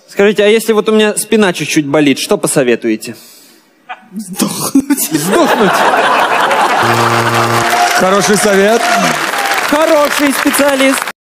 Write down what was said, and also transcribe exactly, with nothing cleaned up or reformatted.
Скажите, а если вот у меня спина чуть-чуть болит, что посоветуете? Сдохнуть. Сдохнуть. Хороший совет. Хороший специалист.